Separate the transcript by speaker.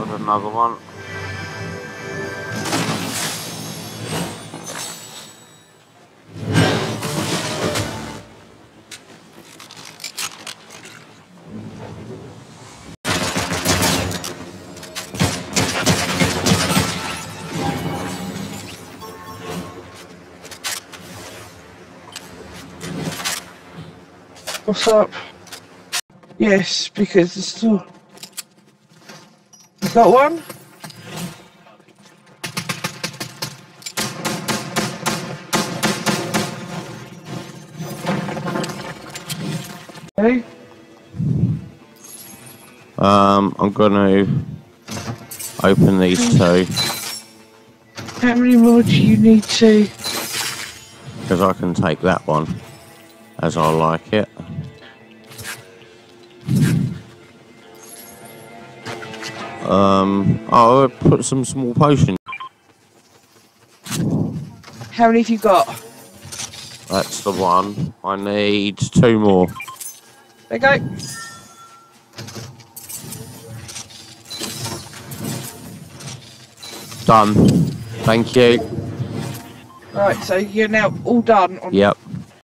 Speaker 1: grab another one.
Speaker 2: What's up? Yes, because it's still... You got one? Hey?
Speaker 1: I'm gonna open these two.
Speaker 2: How many more do you need to?
Speaker 1: Because I can take that one as I like it. I'll put some small potions.
Speaker 2: How many have you got?
Speaker 1: That's the one. I need 2 more.
Speaker 2: There you go.
Speaker 1: Done. Thank you.
Speaker 2: Right, so you're now all done on...
Speaker 1: Yep.